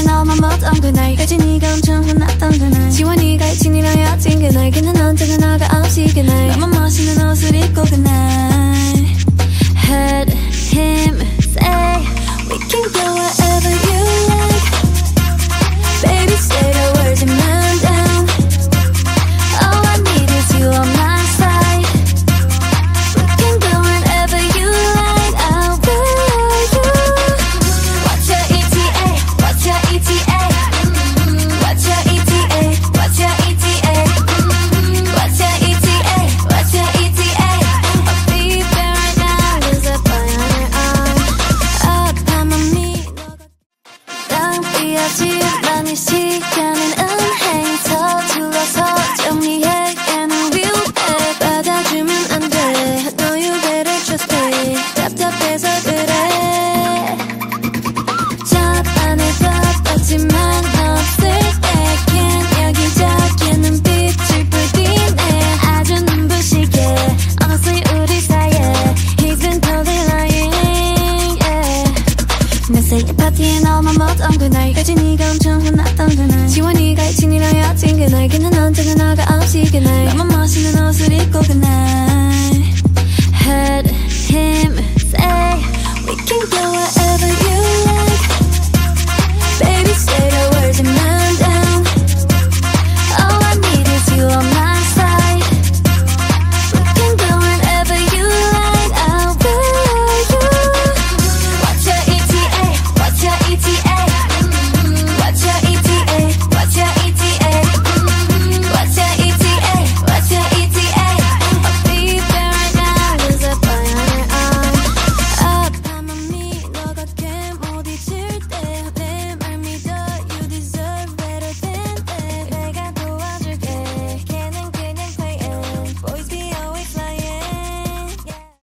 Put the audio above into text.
파티에 너만 먹던 그날까지 네가 엄청 혼났던 그날 지워 네가 잊힌 이랑 헤어진 그날 걔는 언제나 너가 없이 그날 너만 멋있는 옷을 입고 그날 Heard him say we can go wherever you like Baby say the words and man down All I need is you on my side We can go wherever you like I'll be you What's your ETA? What's your ETA? What's your ETA? What's your ETA? What's your ETA? What's your ETA? I'll be there right now There's a boy on your arm 아파만 너가 낭비하지만 이 시간은 은행서 둘러서 정리해 걔는 위험해 받아주면 안돼 No you better just pay 답답해서 그래 저 안에 덮었지만 없을 때겐 여기저기는 빛을 불기네 아주 눈부시게 Honestly 우리 사이에 He's been totally lying yeah. 내 파티에 너만 먹던 그날까지 네가 엄청 혼났던 그날 지워 네가 잊힌 이랑 헤어진 그날 걔는 언제나 너가 없이 그날 너만 멋있는 옷을 입고 그날